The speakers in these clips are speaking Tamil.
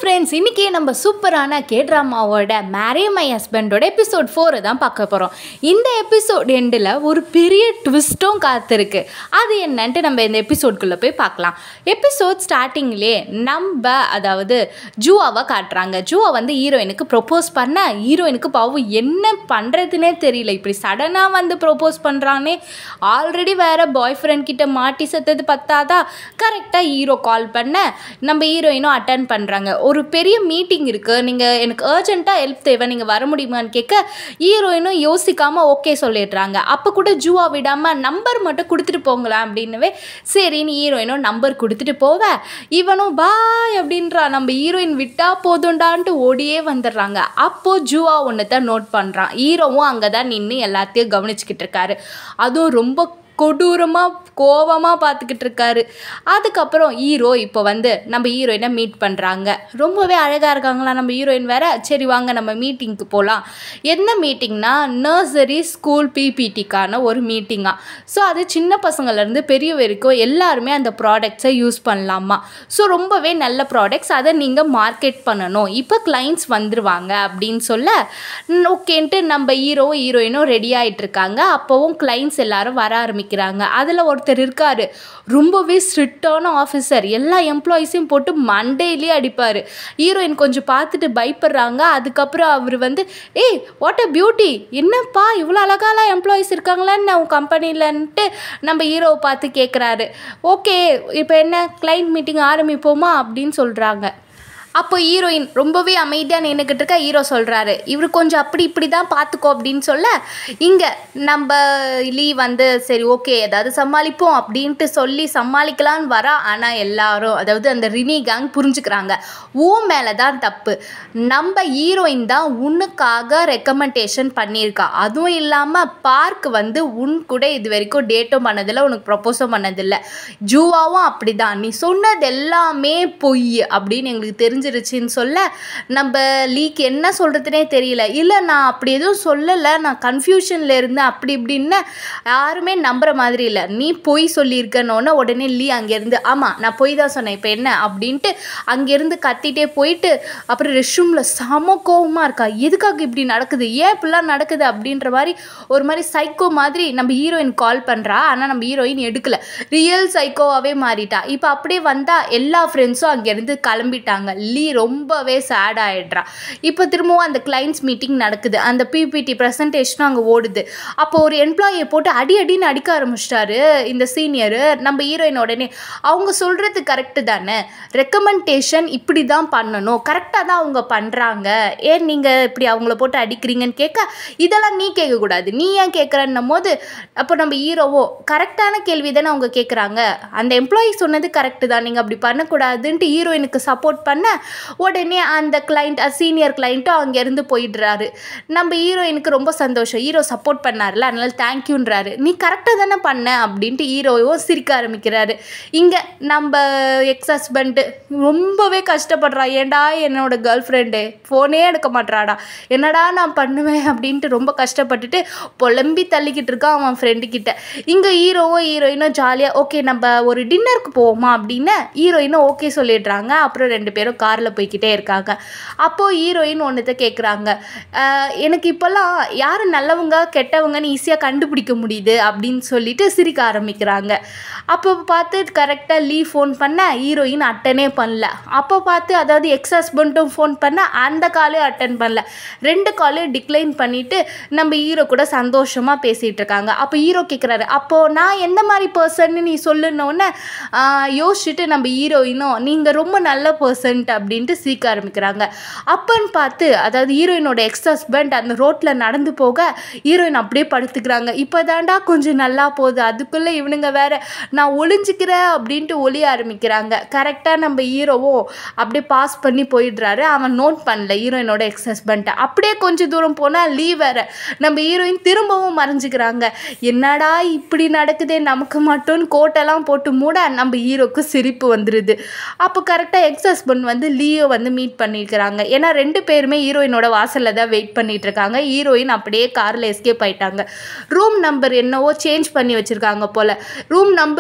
ஃப்ரெண்ட்ஸ், இன்றைக்கி நம்ம சூப்பரான kdramaவோட மேரி மை ஹஸ்பண்டோட எபிசோட் 4 தான் பார்க்க போகிறோம். இந்த எபிசோட் எண்டில் ஒரு பெரிய ட்விஸ்ட்டும் காத்திருக்கு. அது என்னன்ட்டு நம்ம இந்த எபிசோட்குள்ளே போய் பார்க்கலாம். எபிசோட் ஸ்டார்டிங்லேயே அதாவது ஜூவாவை காட்டுறாங்க. ஜூவா வந்து ஹீரோயினுக்கு ப்ரொப்போஸ் பண்ண ஹீரோயினுக்கு பாவம் என்ன பண்ணுறதுனே தெரியல. இப்படி சடனாக வந்து ப்ரொப்போஸ் பண்ணுறானே, ஆல்ரெடி வேறு பாய் ஃப்ரெண்ட் கிட்ட மாட்டி செத்தது பத்தாதா, கரெக்டாக ஹீரோ கால் பண்ண நம்ம ஹீரோயினும் அட்டன் பண்ணுறாங்க. ஒரு பெரிய மீட்டிங் இருக்குது, நீங்கள் எனக்கு அர்ஜென்ட்டாக ஹெல்ப் தேவை, நீங்கள் வர முடியுமான்னு கேட்க ஹீரோயினும் யோசிக்காமல் ஓகே சொல்லிடுறாங்க. அப்போ கூட ஜூவா விடாமல் நம்பர் மட்டும் கொடுத்துட்டு போங்களேன் அப்படின்னவே சரின்னு ஹீரோயினும் நம்பர் கொடுத்துட்டு போவ இவனும் பாய் அப்படின்றா. நம்ம ஹீரோயின் விட்டா போதுண்டான்ட்டு ஓடியே வந்துடுறாங்க. அப்போது ஜூவா ஒன்று தான் நோட் பண்ணுறான். ஹீரோவும் அங்கே தான் நின்று எல்லாத்தையும் கவனிச்சுக்கிட்டு இருக்காரு. அதுவும் ரொம்ப கொடூரமாக கோபமாக பார்த்துக்கிட்டு இருக்காரு. அதுக்கப்புறம் ஹீரோ இப்போ வந்து நம்ம ஹீரோயினை மீட் பண்ணுறாங்க. ரொம்பவே அழகாக இருக்காங்களா நம்ம ஹீரோயின் வேறு. சரி வாங்க நம்ம மீட்டிங்க்கு போகலாம். என்ன மீட்டிங்னா நர்சரி ஸ்கூல் பிபிடிக்கான ஒரு மீட்டிங்காக. ஸோ அது சின்ன பசங்கள்லேருந்து பெரிய வரைக்கும் எல்லாருமே அந்த ப்ராடக்ட்ஸை யூஸ் பண்ணலாமா. ஸோ ரொம்பவே நல்ல ப்ராடக்ட்ஸ், அதை நீங்கள் மார்க்கெட் பண்ணணும், இப்போ கிளைண்ட்ஸ் வந்துடுவாங்க அப்படின்னு சொல்ல ஓகேன்ட்டு நம்ம ஹீரோயினும் ரெடி ஆகிட்டு இருக்காங்க. அப்போவும் கிளைண்ட்ஸ் எல்லாரும் வர ஆரம்பிக்கிறாங்க. அதில் ஒருத்தர் இருக்காரு, ரொம்பவே ஸ்ட்ரிக்டான ஆஃபீஸர், எல்லா எம்ப்ளாயீஸையும் போட்டு மண்டையிலே அடிப்பார். ஹீரோயின் கொஞ்சம் பார்த்துட்டு பயப்படுறாங்க. அதுக்கப்புறம் அவர் வந்து ஏய் வாட் அ பியூட்டி, என்னப்பா இவ்வளோ அழகாலாம் எம்ப்ளாயீஸ் இருக்காங்களான்னு உன் கம்பெனிலன்ட்டு நம்ம ஹீரோவை பார்த்து கேட்குறாரு. ஓகே இப்போ என்ன கிளைண்ட் மீட்டிங் ஆரம்பிப்போமா அப்படின்னு சொல்கிறாங்க. அப்போ ஹீரோயின் ரொம்பவே அமைதியாக நின்றுக்கிட்டு இருக்க. ஹீரோ சொல்கிறாரு, இவர் கொஞ்சம் அப்படி இப்படி தான் பார்த்துக்கோ அப்படின்னு சொல்ல இங்கே நம்ம வந்து சரி ஓகே ஏதாவது சமாளிப்போம் அப்படின்ட்டு சொல்லி சமாளிக்கலான்னு வரா. ஆனால் எல்லாரும் அதாவது அந்த ரினி கேங் புரிஞ்சுக்கிறாங்க, ஓ மேலே தான் தப்பு, நம்ம ஹீரோயின் தான் உன்னுக்காக ரெக்கமெண்டேஷன் பண்ணியிருக்கா, அதுவும் இல்லாமல் பார்க் வந்து உன் கூட இது வரைக்கும் டேட்டும் பண்ணதில்லை, உனக்கு ப்ரப்போஸும் பண்ணதில்லை, ஜூவாவும் அப்படி தான், நீ சொன்னது எல்லாமே பொய் அப்படின்னு எங்களுக்கு தெரிஞ்சிருச்சுன்னு சொல்ல நம்ம லீக் என்ன சொல்கிறதுனே தெரியல. இல்லை நான் அப்படி எதுவும் சொல்லலை, நான் கன்ஃபியூஷனில் இருந்தேன் அப்படி இப்படின்னு யாருமே நம்புகிற மாதிரி இல்லை, நீ பொய் சொல்லியிருக்கனோன்னு உடனே லீ அங்கேருந்து ஆமாம் நான் பொய் தான் சொன்னேன் இப்போ என்ன அப்படின்ட்டு அங்கேருந்து கத்திட்டே போயிட்டு அப்புறம் ரெஸ்ட் ரூமில் செம கோவமாக இருக்கா. எதுக்காக இப்படி நடக்குது, ஏன் இப்படிலாம் நடக்குது அப்படின்ற மாதிரி ஒரு மாதிரி சைக்கோ மாதிரி நம்ம ஹீரோயின் கால் பண்ணுறா. ஆனால் நம்ம ஹீரோயின் எடுக்கலை, ரியல் சைக்கோவாகவே மாறிட்டா. இப்போ அப்படியே வந்தால் எல்லா ஃப்ரெண்ட்ஸும் அங்கேருந்து கிளம்பிட்டாங்க. லீ ரொம்பவே சேட் ஆகிடுறா. இப்போ திரும்பவும் அந்த கிளைண்ட்ஸ் மீட்டிங் நடக்குது, அந்த பிபிடி ப்ரெசன்டேஷனும் அங்கே ஓடுது. அப்போ ஒரு எம்ப்ளாயியை போட்டு அடின்னு அடிக்க ஆரம்பிச்சிட்டாரு இந்த சீனியரு. நம்ம ஹீரோயின் உடனே அவங்க சொல்கிறது கரெக்டு தானே, ரெக்கமெண்டேஷன் இப்படி தான் பண்ணணும், கரெக்டாக தான் அவங்க பண்ணுறாங்க, ஏன் நீங்கள் இப்படி அவங்கள போட்டு அடிக்கிறீங்கன்னு கேட்க இதெல்லாம் நீ கேட்கக்கூடாது, நீ ஏன் கேட்குறன்னும் போது அப்போ நம்ம ஹீரோவோ கரெக்டான கேள்வி தானே அவங்க கேட்குறாங்க, அந்த எம்ப்ளாயி சொன்னது கரெக்டு தான், நீங்கள் அப்படி பண்ணக்கூடாதுன்ட்டு ஹீரோயினுக்கு சப்போர்ட் பண்ண உடனே அந்த கிளைண்ட் சீனியர் கிளைண்ட்டும் அங்கேருந்து போயிடுறாரு. நம்ம ஹீரோயினுக்கு ரொம்ப சந்தோஷம், ஹீரோ சப்போர்ட் பண்ணார்ல அதனால தேங்க்யூன்றாரு. நீ கரெக்டாக தானே பண்ண அப்படின்ட்டு ஹீரோவும் சிரிக்க ஆரம்பிக்கிறாரு. இங்கே நம்ம எக்ஸ் ஹஸ்பண்டு ரொம்பவே கஷ்டப்படுறா. ஏண்டா என்னோட கேர்ள் ஃப்ரெண்டு ஃபோனே எடுக்க மாட்டாடா, என்னடா நான் பண்ணுவேன் அப்படின்ட்டு ரொம்ப கஷ்டப்பட்டுட்டு புலம்பி தள்ளிக்கிட்டு இருக்கான் அவன் ஃப்ரெண்டுக்கிட்ட. இங்கே ஹீரோயினும் ஜாலியாக ஓகே நம்ம ஒரு டின்னருக்கு போவோமா அப்படின்னு ஹீரோயினும் ஓகே சொல்லிடுறாங்க. அப்புறம் ரெண்டு பேரும் காரில் போய்கிட்டே இருக்காங்க. அப்போது ஹீரோயின் ஒன்றுத்தை கேட்குறாங்க, எனக்கு இப்போல்லாம் யார் நல்லவங்க கெட்டவங்கன்னு ஈஸியாக கண்டுபிடிக்க முடியுது அப்படின்னு சொல்லிட்டு சிரிக்க ஆரம்பிக்கிறாங்க. அப்போ பார்த்து கரெக்டாக லீ ஃபோன் பண்ண ஹீரோயின் அட்டனே பண்ணல. அப்போ பார்த்து அதாவது எக்ஸ் ஹஸ்பண்டும் ஃபோன் பண்ண அந்த காலையும் அட்டன் பண்ணல. ரெண்டு காலையும் டிக்ளைன் பண்ணிவிட்டு நம்ம ஹீரோ கூட சந்தோஷமாக பேசிகிட்டு இருக்காங்க. அப்போ ஹீரோ கேட்குறாரு, அப்போது நான் எந்த மாதிரி பர்சன்னு நீ சொல்லணுன்னே யோசிச்சுட்டு நம்ம ஹீரோயினும் நீங்கள் ரொம்ப நல்ல பர்சன் அப்படின்ட்டு சீக்க ஆரம்பிக்கிறாங்க. அப்பன்னு பார்த்து அதாவது ஹீரோயினோட எக்ஸ் ஹஸ்பண்ட் அந்த ரோட்டில் நடந்து போக ஹீரோயின் அப்படியே படுத்துக்கிறாங்க. இப்போ தாண்டா கொஞ்சம் நல்லா போகுது, அதுக்குள்ளே இவனுங்க வேற நான் ஒளிஞ்சிக்கிறேன் அப்படின்ட்டு ஒளிய ஆரம்பிக்கிறாங்க. கரெக்டாக நம்ம ஹீரோவும் அப்படியே பாஸ் பண்ணி போயிடுறாரு. அவன் நோட் பண்ணல ஹீரோயினோட எக்ஸ் ஹஸ்பண்ட்டை. அப்படியே கொஞ்சம் தூரம் போனால் லீ வேற நம்ம ஹீரோயின் திரும்பவும் மறைஞ்சிக்கிறாங்க. என்னடா இப்படி நடக்குதே நமக்கு மட்டும் கோட்டெல்லாம் போட்டு மூட நம்ம ஹீரோக்கு சிரிப்பு வந்துடுது. அப்போ கரெக்டாக எக்ஸ் ஹஸ்பண்ட் வந்து லீயோ வந்து மீட் பண்ணியிருக்கிறாங்க. ஏன்னா ரெண்டு பேருமே ஹீரோயினோட வாசலில் தான் வெயிட் பண்ணிட்டு இருக்காங்க. ஹீரோயின் அப்படியே காரில் எஸ்கேப் ஆயிட்டாங்க. ரூம் நம்பர் என்னவோ சேஞ்ச் பண்ணி வச்சுருக்காங்க போல். ரூம் நம்பர்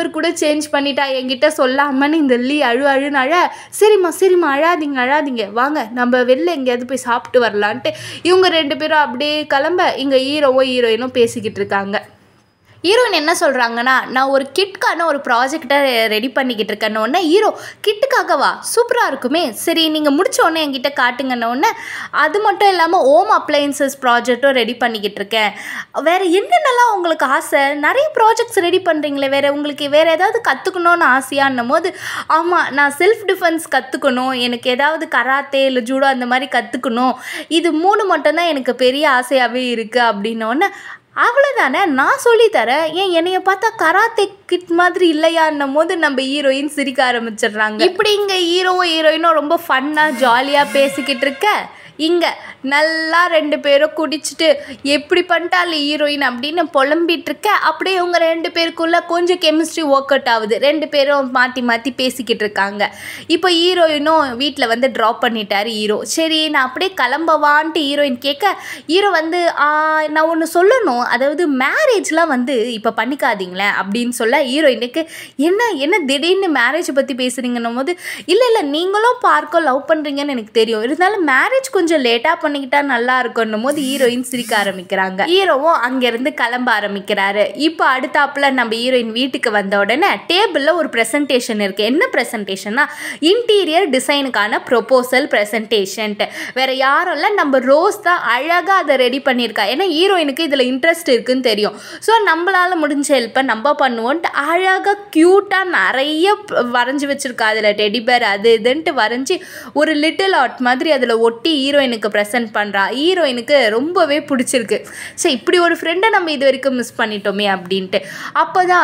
டைப்பர் கூட சேஞ்ச் பண்ணிட்டா என்கிட்ட சொல்லாமன்னு இந்த லீ அழுன்னு அழ. சரிம்மா அழாதீங்க வாங்க நம்ம வெளில எங்கேயாவது போய் சாப்பிட்டு வரலான்ட்டு இவங்க 2 பேரும் அப்படியே கிளம்ப இங்கே ஹீரோயினும் பேசிக்கிட்டு இருக்காங்க. ஹீரோயின் என்ன சொல்கிறாங்கன்னா, நான் ஒரு கிட்கான ஒரு ப்ராஜெக்டை ரெடி பண்ணிக்கிட்டு இருக்கேன்னொன்னே ஹீரோ கிட்டுக்காகவா சூப்பராக இருக்குமே, சரி நீங்கள் முடித்தோடனே என்கிட்ட காட்டுங்கன்னொன்னே, அது மட்டும் இல்லாமல் ஹோம் அப்ளையன்சஸ் ப்ராஜெக்டும் ரெடி பண்ணிக்கிட்டு இருக்கேன். வேறு என்னென்னலாம் உங்களுக்கு ஆசை, நிறைய ப்ராஜெக்ட்ஸ் ரெடி பண்ணுறீங்களே, உங்களுக்கு வேறு ஏதாவது கற்றுக்கணுன்னு ஆசையான்னும் போது, ஆமாம் நான் செல்ஃப் டிஃபென்ஸ் கற்றுக்கணும், எனக்கு ஏதாவது கராத்தே இல்லை ஜூடோ அந்த மாதிரி கற்றுக்கணும், இது 3 மட்டும்தான் எனக்கு பெரிய ஆசையாகவே இருக்குது அப்படின்னோடனே, அவ்வளோதானே நான் சொல்லித்தரேன், ஏன் என்னைய பார்த்தா கராத்தே கிட் மாதிரி இல்லையான்னும் போது நம்ம ஹீரோயின் சிரிக்க ஆரம்பிச்சிடுறாங்க. இப்படி இங்கே ஹீரோயினும் ரொம்ப ஃபன்னாக ஜாலியாக பேசிக்கிட்டு இருக்க, இங்கே நல்லா 2 பேரும் குடிச்சிட்டு எப்படி பண்ணிட்டாள் ஹீரோயின் அப்படின்னு புலம்பிட்டு இருக்க. அப்படியே இவங்க 2 பேருக்குள்ளே கொஞ்சம் கெமிஸ்ட்ரி ஒர்க் அவுட் ஆகுது. 2 பேரும் மாற்றி பேசிக்கிட்டு இருக்காங்க. இப்போ ஹீரோயினும் வீட்டில் வந்து ட்ராப் பண்ணிட்டாரு ஹீரோ. சரி நான் அப்படியே கிளம்பவான்ட்டு ஹீரோயின் கேட்க, ஹீரோ வந்து நான் ஒன்று சொல்லணும், அதாவது மேரேஜ்லாம் வந்து இப்போ பண்ணிக்காதீங்களேன் அப்படின்னு சொல்ல, ஹீரோயினுக்கு என்ன திடீர்னு மேரேஜை பற்றி பேசுகிறீங்கன்னும் போது, இல்லை நீங்களும் பார்க்க லவ் பண்ணுறீங்கன்னு எனக்கு தெரியும், இருந்தாலும் மேரேஜ் கொஞ்சம் லேட்டாக பண்ணிக்கிட்டா நல்லா இருக்கும்னும் போது ஹீரோயின் சிரிக்க ஆரம்பிக்கிறாங்க. ஹீரோவும் அங்கேருந்து கிளம்ப ஆரம்பிக்கிறாரு. இப்போ அடுத்தாப்புல நம்ம ஹீரோயின் வீட்டுக்கு வந்த உடனே டேபிளில் ஒரு ப்ரெசன்டேஷன் இருக்குது. என்ன ப்ரெசன்டேஷன்னா, இன்டீரியர் டிசைனுக்கான ப்ரொபோசல் ப்ரெசன்டேஷன்ட்டு. வேறு யாரும் இல்லை, நம்ம ரோஸ் தான் அழகாக அதை ரெடி பண்ணியிருக்கா. ஏன்னா ஹீரோயினுக்கு இதில் இன்ட்ரெஸ்ட் இருக்குன்னு தெரியும். ஸோ நம்மளால் முடிஞ்ச ஹெல்ப்பை நம்ம பண்ணுவோன்ட்டு அழகாக க்யூட்டாக நிறைய வரைஞ்சி வச்சுருக்கா. அதில் டெடிபேர் அது இதுன்ட்டு வரைஞ்சி ஒரு லிட்டில் ஆர்ட் மாதிரி அதில் ஒட்டி ஹீரோயினுக்கு ப்ரெசென்ட் பண்ணுறா. ஹீரோயினுக்கு ரொம்பவே பிடிச்சிருக்கு. சரி இப்படி ஒரு ஃப்ரெண்டை நம்ம இது வரைக்கும் மிஸ் பண்ணிட்டோமே அப்படின்ட்டு. அப்போ தான்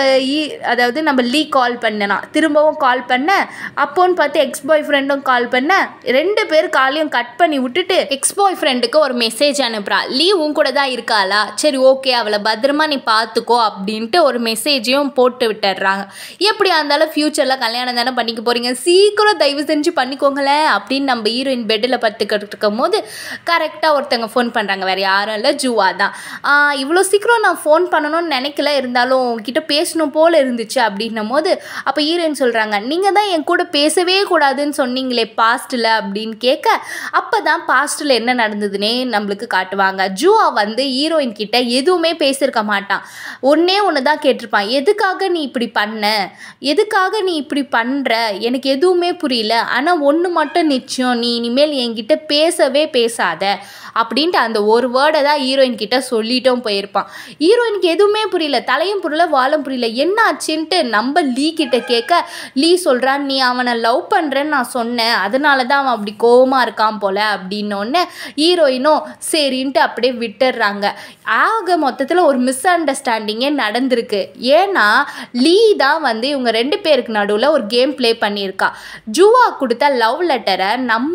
அதாவது நம்ம லீ கால் பண்ணனா, திரும்பவும் கால் பண்ண, அப்போன்னு பார்த்து எக்ஸ் பாய் ஃப்ரெண்டும் கால் பண்ண, 2 பேர் காலையும் கட் பண்ணி விட்டுட்டு எக்ஸ் பாய் ஃப்ரெண்டுக்கு ஒரு மெசேஜ் அனுப்புகிறா. லீ உன் கூட தான் இருக்காளா, சரி ஓகே அவளை பத்திரமா நீ பார்த்துக்கோ அப்படின்ட்டு ஒரு மெசேஜையும் போட்டு விட்டுடுறாங்க. எப்படியா இருந்தாலும் ஃப்யூச்சரில் கல்யாணம் தானே பண்ணிக்க போகிறீங்க, சீக்கிரம் தயவு செஞ்சு பண்ணிக்கோங்களேன் அப்படின்னு நம்ம ஹீரோயின் பெட்டில் பத்துக்கிட்டு இருக்கும் போது கரெக்டாக ஒருத்தங்க ஃபோன் பண்ணுறாங்க. வேறு யாரும் இல்லை, ஜூவா தான். இவ்வளோ சீக்கிரம் நான் ஃபோன் பண்ணணும்னு நினைக்கல, இருந்தாலும் உங்ககிட்ட பேசணும் போல் இருந்துச்சு அப்படின்னும் போது அப்போ ஹீரோயின் சொல்கிறாங்க, நீங்கள் தான் என் கூட பேசவே கூடாதுன்னு சொன்னீங்களே பாஸ்ட்டில் அப்படின்னு கேட்க, அப்போ தான் பாஸ்ட்டில் என்ன நடந்ததுன்னே நம்மளுக்கு காட்டுவாங்க. ஜூவா வந்து ஹீரோயின் கிட்ட எதுவுமே பேசியிருக்க மாட்டான். ஒன்று தான் கேட்டிருப்பான், எதுக்காக நீ இப்படி பண்ண, எதுக்காக நீ இப்படி பண்ணுற, எனக்கு எதுவுமே புரியல, ஆனால் ஒன்று மட்டும் நிச்சயம், நீ இனிமேல் என்கிட்ட பேசவே பேசாத அப்படின்ட்டு அந்த ஒரு வேர்டை தான் ஹீரோயின் கிட்ட சொல்லிட்டும் போயிருப்பான். ஹீரோயினுக்கு எதுவுமே புரியல, தலையும் புரியல வாழும் புரியல, என்ன ஆச்சுன்ட்டு நம்ம லீ கிட்ட கேட்க, லீ சொல்கிறான், நீ அவனை லவ் பண்ணுறேன்னு நான் சொன்னேன், அதனால தான் அவன் அப்படி கோவமாக இருக்கான் போல அப்படின்னோடனே ஹீரோயினும் சரின்ட்டு அப்படியே விட்டுடுறாங்க. ஆக மொத்தத்தில் ஒரு மிஸ் அண்டர்ஸ்டாண்டிங்கே நடந்திருக்கு. ஏன்னா லீ தான் வந்து இவங்க 2 பேருக்கு நடுவில் ஒரு கேம் ப்ளே பண்ணியிருக்கா. ஜூவா கொடுத்த லவ் லெட்டரை நம்ம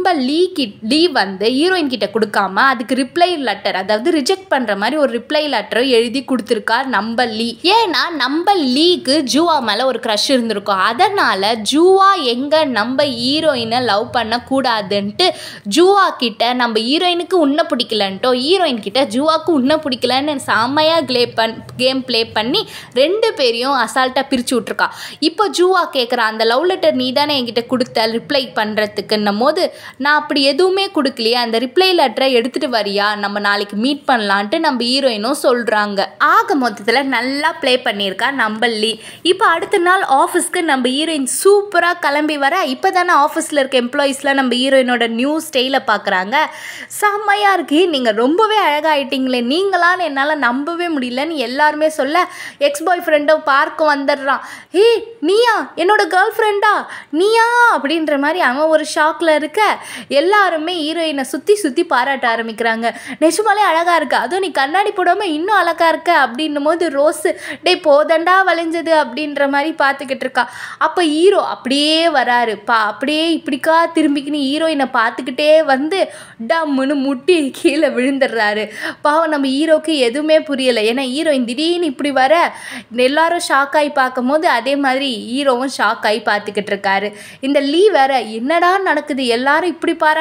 லீ வந்து ஹீரோயின் கிட்ட கொடுக்காம அதுக்கு ரிப்ளை லெட்டர், அதாவது ரிஜெக்ட் பண்ணுற மாதிரி ஒரு ரிப்ளை லெட்டரும் எழுதி கொடுத்துருக்கா நம்ம லீ. ஏன்னா நம்ம லீக்கு ஜூவா மேலே ஒரு க்ரஷ் இருந்திருக்கும். அதனால் ஜூவா எங்கே நம்ம ஹீரோயினை லவ் பண்ணக்கூடாதுன்ட்டு ஜூவா கிட்ட நம்ம ஹீரோயினுக்கு உன்னை பிடிக்கலன்ட்டோ, ஹீரோயின் கிட்ட ஜூவாக்கு உன்னை பிடிக்கலன்னு செம்மையாக கேம் ப்ளே பண்ணி 2 பேரையும் அசால்ட்டாக பிரித்து விட்ருக்கா. இப்போ ஜூவா கேட்குறா, அந்த லவ் லெட்டர் நீ தானே என்கிட்ட கொடுத்த ரிப்ளை பண்ணுறதுக்குன்னும் போது, நான் அப்படி எதுவுமே கொடுக்கலையே, அந்த ரிப்ளை லெட்டரை எடுத்துகிட்டு வரியா, நம்ம நாளைக்கு மீட் பண்ணலான்ட்டு நம்ம ஹீரோயினும் சொல்கிறாங்க. ஆக மொத்தத்தில் நல்லா ப்ளே பண்ணியிருக்கா நம்ம லீ. இப்போ அடுத்த நாள் ஆஃபீஸ்க்கு நம்ம ஹீரோயின் சூப்பராக கிளம்பி வர, இப்போ தானே ஆஃபீஸில் இருக்க எம்ப்ளாயீஸ்லாம் நம்ம ஹீரோயினோட நியூ ஸ்டைலை பார்க்குறாங்க. செம்மையாக இருக்கு, நீங்கள் ரொம்பவே அழகாயிட்டீங்களே, நீங்களான்னு என்னால் நம்பவே முடியலன்னு எல்லாருமே சொல்ல, எக்ஸ் பாய் ஃப்ரெண்டோ பார்க்க வந்துடுறான். ஹே நீயா, என்னோட கேர்ள் ஃப்ரெண்டா நீயா அப்படின்ற மாதிரி அவன் ஒரு ஷாக்கில் இருக்க, எல்லாருமே ஹீரோயினை சுற்றி பாராட்ட ஆரம்பிக்கிறாங்க. நிஜமாலே அழகாக இருக்கா, அதுவும் நீ கண்ணாடி போடாமல் இன்னும் அழகாக இருக்க அப்படின்னும் போது ரோஸு டே போதண்டா வளைஞ்சது அப்படின்ற மாதிரி பார்த்துக்கிட்டு இருக்கா. அப்போ ஹீரோ அப்படியே வராரு, அப்படியே இப்படிக்கா திரும்பிக்கின்னு ஹீரோயினை பார்த்துக்கிட்டே வந்து டம்முன்னு முட்டி கீழே விழுந்துடுறாரு. பாவம் நம்ம ஹீரோக்கு எதுவுமே புரியலை. ஏன்னா ஹீரோயின் திடீர்னு இப்படி வர எல்லாரும் ஷாக் ஆகி பார்க்கும் போது அதே மாதிரி ஹீரோவும் ஷாக் ஆகி பார்த்துக்கிட்டு இருக்காரு. இந்த லீ வேற என்னடா நடக்குது, எல்லாரும் இப்படி பாராட்டுறாங்களே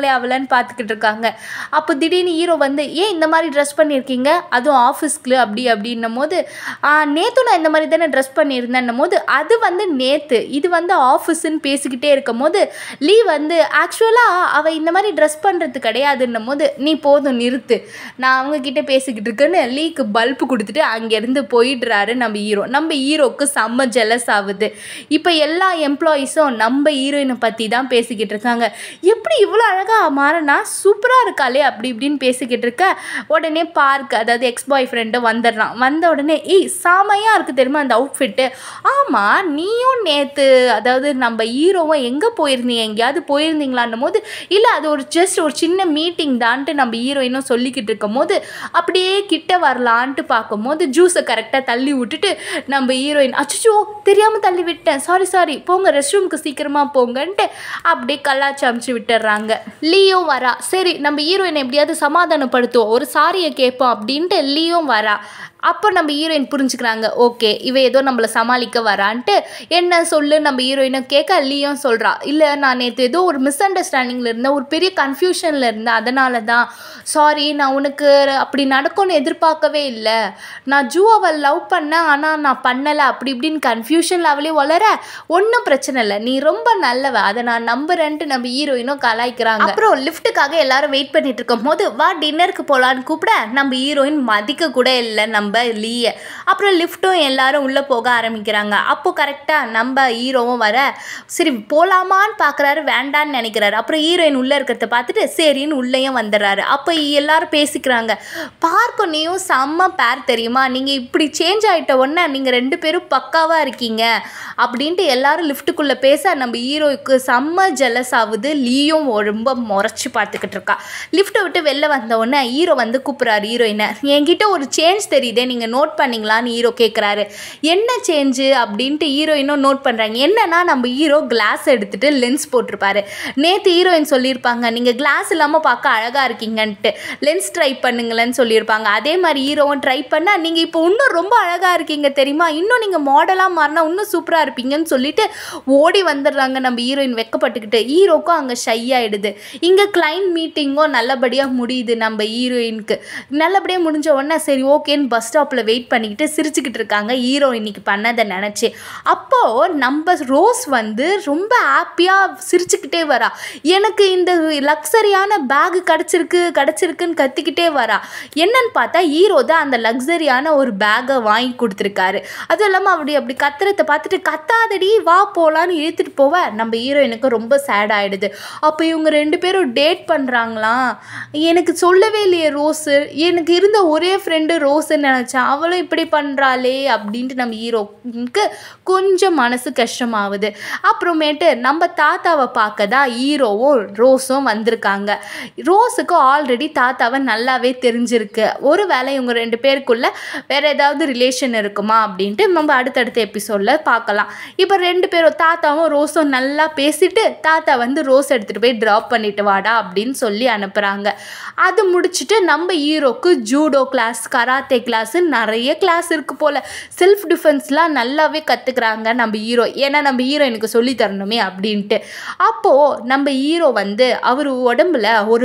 ஆகலை அவளைன்னு பார்த்துக்கிட்டு இருக்காங்க. அப்போ திடீர்னு ஹீரோ வந்து ஏன் இந்த மாதிரி ட்ரெஸ் பண்ணியிருக்கீங்க, அதுவும் ஆஃபீஸ்க்கு அப்படி அப்படின்னும் போது நேற்று நான் இந்த மாதிரி தானே ட்ரெஸ் பண்ணியிருந்தேன்னும் போது அது வந்து நேற்று, இது வந்து ஆஃபீஸுன்னு பேசிக்கிட்டே இருக்கும் போது லீ வந்து ஆக்சுவலாக அவள் இந்த மாதிரி ட்ரெஸ் பண்ணுறது கிடையாதுன்னும் போது நீ போதும் நிறுத்து, நான் அவங்கக்கிட்ட பேசிக்கிட்டு இருக்கேன்னு லீக்கு பல்பு கொடுத்துட்டு அங்கேருந்து போயிடுறாரு நம்ம ஹீரோக்கு செம்ம ஜெலஸ் ஆகுது. இப்போ எல்லா எம்ப்ளாயீஸும் நம்ம ஹீரோயினை பற்றி தான் பேசிக்கிட்டு இருக்காங்க. எப்படி இவ்வளோ அழகாக மாறினா சூப்பராக இருக்காளே அப்படி இப்படின்னு பேசிக்கிட்டு இருக்க உடனே பார்க் அதாவது எக்ஸ் பாய் ஃப்ரெண்டு வந்துடுறான். வந்த உடனே செமையாக இருக்குது தெரியுமா அந்த அவுட்ஃபிட்டு. ஆமாம் நீயும் நேற்று அதாவது நம்ம ஹீரோவும் எங்கே போயிருந்தீங்க, எங்கேயாவது போயிருந்தீங்களான்னும் போது இல்லை அது ஒரு ஜஸ்ட் ஒரு சின்ன மீட்டிங் தான்ட்டு நம்ம ஹீரோயினும் சொல்லிக்கிட்டு இருக்கும் போது அப்படியே கிட்ட வரலான்ட்டு பார்க்கும்போது ஜூஸை கரெக்டாக தள்ளி விட்டுட்டு நம்ம ஹீரோயின் அச்சோ தெரியாமல் தள்ளி விட்டேன், சாரி போங்க ரெஸ்ட் ரூமுக்கு சீக்கிரமாக போங்கன்ட்டு அப்படியே கல்லாச்சி அமுச்சு விட்டுறாங்க. லீயோ வரா, சரி நம்ம ஹீரோயின் எப்படியாவது சமாதானப்படுத்துவோம், ஒரு சாரியை கேட்போம் அப்படின்ட்டு லீயோ வரா. அப்போ நம்ம ஹீரோயின் புரிஞ்சுக்கிறாங்க, ஓகே இவ ஏதோ நம்மளை சமாளிக்க வரான்ட்டு. என்ன சொல்லு நம்ம ஹீரோயினை கேட்க லீயும் சொல்கிறா, இல்லை நான் நேற்று ஏதோ ஒரு மிஸ் அண்டர்ஸ்டாண்டிங்கில் இருந்தேன், ஒரு பெரிய கன்ஃபியூஷனில் இருந்தேன், அதனால தான் சாரி, நான் உனக்கு அப்படி நடக்கும்னு எதிர்பார்க்கவே இல்லை, நான் ஜூவாவை லவ் பண்ணேன் ஆனால் நான் பண்ணலை அப்படி இப்படின்னு கன்ஃபியூஷனில் அவளே வளர ஒன்றும் பிரச்சனை இல்லை, நீ ரொம்ப நல்லவ, அதை நான் நம்புறேன்ட்டு நம்ம ஹீரோயினும் கலாய்க்கிறாங்க. அப்புறம் லிஃப்ட்டுக்காக எல்லாரும் வெயிட் பண்ணிட்டு இருக்கும் போது வா டின்னருக்கு போகலான்னு கூப்பிட நம்ம ஹீரோயின் மதிக்க கூட இல்லை நம்ம லீய. அப்புறம் லிஃப்ட்டும் எல்லாரும் உள்ளே போக ஆரம்பிக்கிறாங்க. அப்போ கரெக்டாக நம்ம ஹீரோவும் வர சரி போகலாமான்னு பார்க்குறாரு, வேண்டான்னு நினைக்கிறாரு. அப்புறம் ஹீரோயின் உள்ளே இருக்கிறத பார்த்துட்டு சரின்னு உள்ளேயும் வந்துடுறாரு. அப்போ எல்லாரும் பேசிக்கிறாங்க, பார்க்கும் நீயும் செம்ம பேர் தெரியுமா, நீங்கள் இப்படி சேஞ்ச் ஆகிட்ட உடனே நீங்கள் 2 பேரும் பக்காவாக இருக்கீங்க அப்படின்ட்டு எல்லாரும் லிஃப்ட்டுக்குள்ளே பேச நம்ம ஹீரோவுக்கு செம்ம ஜெலஸ் ஆகுது. லீயும் ரொம்ப முறைச்சி பார்த்துக்கிட்டு இருக்கா. லிஃப்ட்டை விட்டு வெளில வந்த உடனே ஹீரோ வந்து கூப்பிட்றாரு ஹீரோயினை, என்கிட்ட ஒரு சேஞ்ச் தெரியுது நீங்கள் நோட் பண்ணிங்களான்னு ஹீரோ கேட்குறாரு. என்ன சேஞ்சு அப்படின்ட்டு ஹீரோயினும் நோட் பண்ணுறாங்க. என்னன்னா நம்ம ஹீரோ கிளாஸ் எடுத்துகிட்டு லென்ஸ் போட்டிருப்பாரு. நேற்று ஹீரோயின் சொல்லியிருப்பாங்க நீங்கள் கிளாஸ் இல்லாமல் பார்க்க அழகாக இருக்கீங்கன்ட்டு, லென்ஸ் ட்ரை பண்ணுங்களேன்னு சொல்லியிருப்பாங்க. அதே மாதிரி ஹீரோவும் ட்ரை பண்ணால் நீங்கள் இப்போ இன்னும் ரொம்ப அழகாக இருக்கீங்க தெரியுமா, இன்னும் நீங்கள் மாடலாக மாறினா இன்னும் சூப்பராக இருப்பீங்கன்னு சொல்லிட்டு ஓடி வந்துடுறாங்க. நம்ம ஹீரோயின் வெக்கப்பட்டுக்கிட்டு ஹீரோக்கும் அங்கே ஷை ஆகிடுது. இங்கே கிளைண்ட் மீட்டிங்கும் நல்லபடியாக முடியுது. நம்ம ஹீரோயினுக்கு நல்லபடியாக முடிஞ்ச உடனே சரி ஓகேன்னு பஸ் ஸ்டாப்பில் வெயிட் பண்ணிக்கிட்டு சிரிச்சுக்கிட்டு இருக்காங்க ஹீரோ இன்னைக்கு பண்ணதை நினச்சி. அப்போது நம்ம ரோஸ் வந்து ரொம்ப ஹாப்பியாக சிரிச்சுக்கிட்டே வரா, எனக்கு இந்த லக்ஸரியான பேகு கிடச்சிருக்குன்னு கத்திக்கிட்டே வரா. என்னன்னு பார்த்தா ஹீரோ தான் அந்த லக்ஸரியான ஒரு பேக்கை வாங்கி கொடுத்துருக்காரு. அதுவும் இல்லாமல் அப்படி கத்துறதை பார்த்துட்டு கத்தாதடி வா போகலான்னு இழுத்துட்டு போவ நம்ம ஹீரோயினுக்கு ரொம்ப சேட் ஆகிடுது. அப்போ இவங்க 2 பேரும் டேட் பண்ணுறாங்களாம், எனக்கு சொல்லவே இல்லையே ரோஸு, எனக்கு இருந்த ஒரே ஃப்ரெண்டு ரோஸுன்னு நினச்சேன், அவளும் இப்படி பண்ணுறாளே அப்படின்ட்டு நம்ம ஹீரோக்கு கொஞ்சம் மனசு கஷ்டமாகுது. அப்புறமேட்டு நம்ம தாத்தாவை பார்க்க தான் ஹீரோவும் ரோஸும் வந்திருக்காங்க. ரோஸுக்கு ஆல்ரெடி தாத்தாவை நல்லாவே தெரிஞ்சிருக்கு. ஒரு வேளை இவங்க 2 பேருக்குள்ள வேற ஏதாவது ரிலேஷன் இருக்குமா அப்படின்ட்டு நம்ம அடுத்தடுத்த எபிசோடில் பார்க்கலாம். இப்போ 2 பேரும் தாத்தாவும் ரோஸும் நல்லா பேசிட்டு தாத்தா வந்து ரோஸ் எடுத்துகிட்டு போய் ட்ராப் பண்ணிட்டு வாடா அப்படின்னு சொல்லி அனுப்புகிறாங்க. அது முடிச்சுட்டு நம்ம ஹீரோக்கு ஜூடோ கிளாஸ், கராத்தே கிளாஸ், நிறைய கிளாஸ் இருக்குது போல். செல்ஃப் டிஃபென்ஸ்லாம் நல்லாவே கற்றுக்குறாங்க நம்ம ஹீரோ, ஏன்னா நம்ம ஹீரோ எனக்கு சொல்லி தரணுமே அப்படின்ட்டு. அப்போது நம்ம ஹீரோ வந்து அவர் உடம்புல ஒரு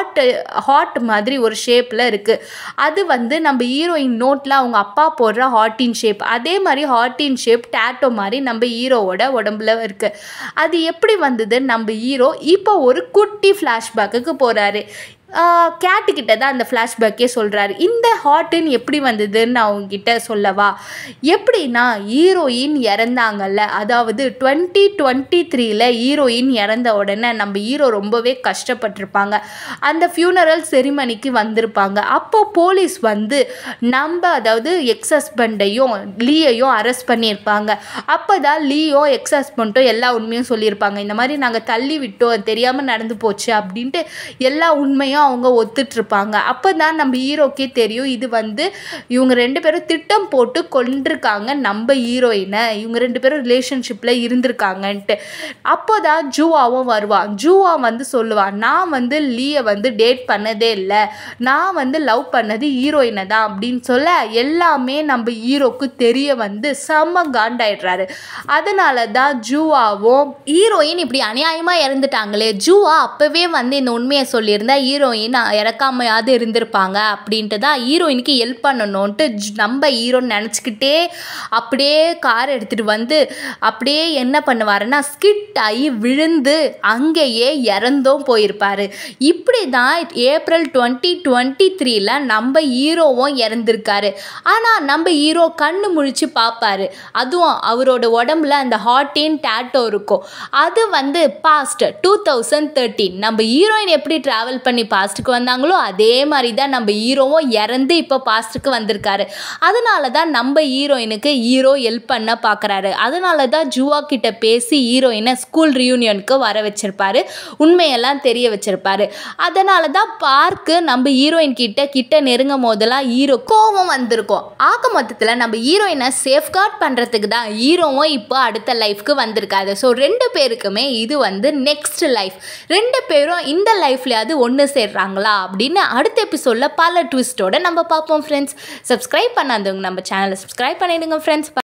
ஹார்ட் மாதிரி ஒரு ஷேப்பில் இருக்குது. அது வந்து நம்ம ஹீரோயின் நோட்டில் அவங்க அப்பா போடுற ஹார்ட்டின் ஷேப், அதே மாதிரி ஹார்ட்டின் ஷேப் டேட்டோ மாதிரி நம்ம ஹீரோவோட உடம்புல இருக்குது. அது எப்படி வந்தது நம்ம ஹீரோ இப்போ ஒரு குட்டி ஃப்ளாஷ்பேக்குக்கு போகிறாரு. கேட்டுக்கிட்ட தான் அந்த ஃப்ளாஷ்பேக்கே சொல்கிறாரு. இந்த ஹார்ட்டின் எப்படி வந்ததுன்னு அவங்ககிட்ட சொல்லவா, எப்படின்னா ஹீரோயின் இறந்தாங்கல்ல, அதாவது 2023 ஹீரோயின் இறந்த உடனே நம்ம ஹீரோ ரொம்பவே கஷ்டப்பட்டிருப்பாங்க. அந்த ஃபியூனரல் செரிமனிக்கு வந்திருப்பாங்க. அப்போ போலீஸ் வந்து அதாவது எக்ஸ் ஹஸ்பண்டையும் லீயையும் அரெஸ்ட் பண்ணியிருப்பாங்க. அப்போ தான் லீயோ எக்ஸ் ஹஸ்பண்டும் எல்லா உண்மையும் சொல்லியிருப்பாங்க. இந்த மாதிரி நாங்கள் தள்ளி விட்டோம், தெரியாமல் நடந்து போச்சு அப்படின்ட்டு எல்லா உண்மையும் சொன்னோனையும் அவங்க ஒத்துட்ருப்பாங்க. அப்போ தான் நம்ம ஹீரோக்கே தெரியும் இது வந்து இவங்க 2 பேரும் திட்டம் போட்டு கொண்டிருக்காங்க நம்ம ஹீரோயினை, இவங்க 2 பேரும் ரிலேஷன்ஷிப்பில் இருந்திருக்காங்கன்ட்டு. அப்போ தான் ஜூவாவும் வருவான். ஜூவா வந்து சொல்லுவான், நான் வந்து லீயை வந்து டேட் பண்ணதே இல்லை, நான் வந்து லவ் பண்ணது ஹீரோயினை தான் அப்படின்னு சொல்ல எல்லாமே நம்ம ஹீரோக்கு தெரிய வந்து செம்ம காண்டாயிடுறாரு. அதனால தான் ஜூவாவும் ஹீரோயின் இப்படி அநியாயமாக இறந்துட்டாங்களே, ஜூவா அப்போவே வந்து இந்த உண்மையை சொல்லியிருந்தா ஹீரோயின் இறக்காமையாவது இருந்திருப்பாங்க அப்படின்ட்டு தான் ஹீரோயினுக்கு ஹெல்ப் பண்ணணுன்ட்டு நம்ம ஹீரோன்னு நினச்சிக்கிட்டே அப்படியே கார் எடுத்துகிட்டு வந்து அப்படியே என்ன பண்ணுவாருன்னா ஸ்கிட் ஆகி விழுந்து அங்கேயே இறந்தும் போயிருப்பார். இப்படி தான் ஏப்ரல் 2023 நம்ம ஹீரோவும் இறந்துருக்காரு. ஆனால் நம்ம ஹீரோ கண்ணு முழிச்சு பார்ப்பாரு, அதுவும் அவரோட உடம்புல அந்த ஹார்ட்டின் டேட்டோ இருக்கும். அது வந்து பாஸ்ட் 2013 நம்ம ஹீரோயின் எப்படி ட்ராவல் பண்ணி பாஸ்ட்டுக்கு வந்தாங்களோ அதே மாதிரி தான் நம்ம ஹீரோவும் இறந்து இப்போ பாஸ்ட்டுக்கு வந்திருக்காரு. அதனால தான் நம்ம ஹீரோயினுக்கு ஹீரோ ஹெல்ப் பண்ண பார்க்குறாரு. அதனால தான் ஜூவா கிட்ட பேசி ஹீரோயினை ஸ்கூல் ரியூனியனுக்கு வர வச்சிருப்பாரு, உண்மையெல்லாம் தெரிய வச்சிருப்பாரு. அதனால தான் பார்க்கு நம்ம ஹீரோயின் கிட்ட நெருங்கும் போதெல்லாம் ஹீரோ கோவம் வந்திருக்கும். ஆக மொத்தத்தில் நம்ம ஹீரோயினை சேஃப்கார்ட் பண்ணுறதுக்கு தான் ஹீரோவும் இப்போ அடுத்த லைஃப்க்கு வந்திருக்காரு. ஸோ 2 பேருக்குமே இது வந்து நெக்ஸ்ட் லைஃப். 2 பேரும் இந்த லைஃப்லையாவது ஒன்று சேர்றாங்களா அப்படின்னு அடுத்த எபிசோடில் பல ட்விஸ்டோட நம்ம பார்ப்போம் ஃப்ரெண்ட்ஸ். சப்ஸ்கிரைப் பண்ணாதவங்க நம்ம சேனலை சப்ஸ்கிரைப் பண்ணிடுங்க ஃப்ரெண்ட்ஸ்.